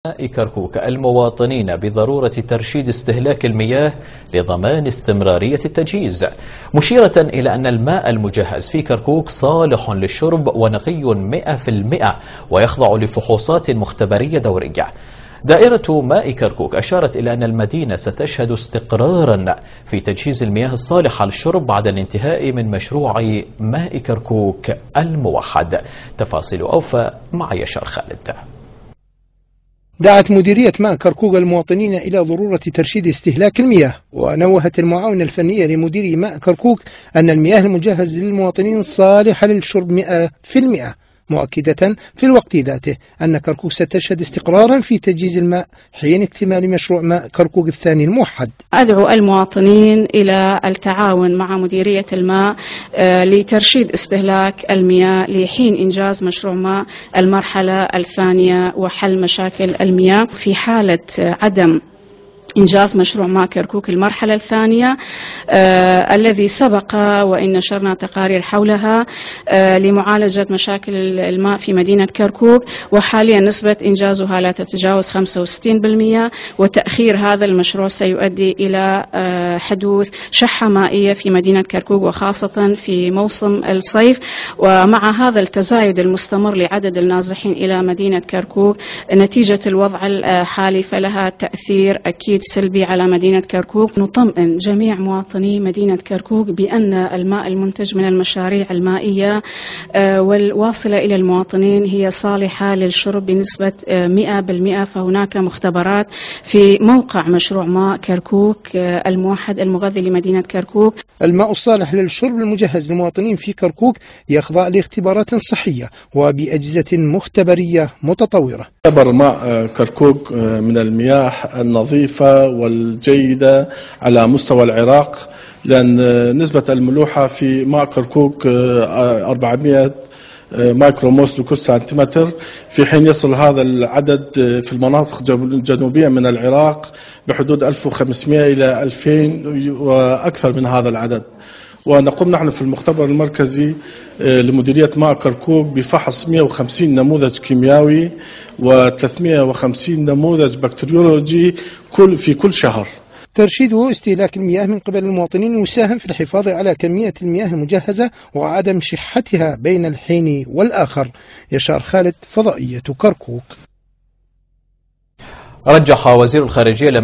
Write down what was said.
كركوك المواطنين بضرورة ترشيد استهلاك المياه لضمان استمرارية التجهيز، مشيرة إلى أن الماء المجهز في كركوك صالح للشرب ونقي 100% ويخضع لفحوصات مختبرية دورية. دائرة ماء كركوك أشارت إلى أن المدينة ستشهد استقرارا في تجهيز المياه الصالحة للشرب بعد الانتهاء من مشروع ماء كركوك الموحد. تفاصيل أوفى مع يشار خالد. دعت مديرية ماء كركوك المواطنين إلى ضرورة ترشيد استهلاك المياه، ونوهت المعاونة الفنية لمديري ماء كركوك أن المياه المجهز للمواطنين صالحة للشرب 100%، مؤكدة في الوقت ذاته أن كركوك ستشهد استقرارا في تجهيز الماء حين اكتمال مشروع ماء كركوك الثاني الموحد. أدعو المواطنين إلى التعاون مع مديرية الماء لترشيد استهلاك المياه لحين إنجاز مشروع ماء المرحلة الثانية وحل مشاكل المياه. في حالة عدم إنجاز مشروع ماء كركوك المرحلة الثانية الذي سبق وإن نشرنا تقارير حولها لمعالجة مشاكل الماء في مدينة كركوك، وحاليا نسبة إنجازها لا تتجاوز 65%، وتأخير هذا المشروع سيؤدي إلى حدوث شحة مائية في مدينة كركوك وخاصة في موسم الصيف. ومع هذا التزايد المستمر لعدد النازحين إلى مدينة كركوك نتيجة الوضع الحالي فلها تأثير أكيد سلبي على مدينة كركوك. نطمئن جميع مواطني مدينة كركوك بأن الماء المنتج من المشاريع المائية والواصلة إلى المواطنين هي صالحة للشرب بنسبة 100%. فهناك مختبرات في موقع مشروع ماء كركوك الموحد المغذي لمدينة كركوك. الماء الصالح للشرب المجهز للمواطنين في كركوك يخضع لاختبارات صحية وبأجهزة مختبرية متطورة. يعتبر ماء كركوك من المياه النظيفة والجيدة على مستوى العراق، لأن نسبة الملوحة في ماء كركوك 400 مايكروموس لكل سنتيمتر، في حين يصل هذا العدد في المناطق الجنوبية من العراق بحدود 1500 إلى 2000 وأكثر من هذا العدد. ونقوم نحن في المختبر المركزي لمديرية ماء كركوك بفحص 150 نموذج كيميائي و350 نموذج بكتيريولوجي في كل شهر. ترشيد واستهلاك المياه من قبل المواطنين يساهم في الحفاظ على كمية المياه المجهزة وعدم شحتها بين الحين والآخر. يشار خالد، فضائية كركوك. رجح وزير الخارجية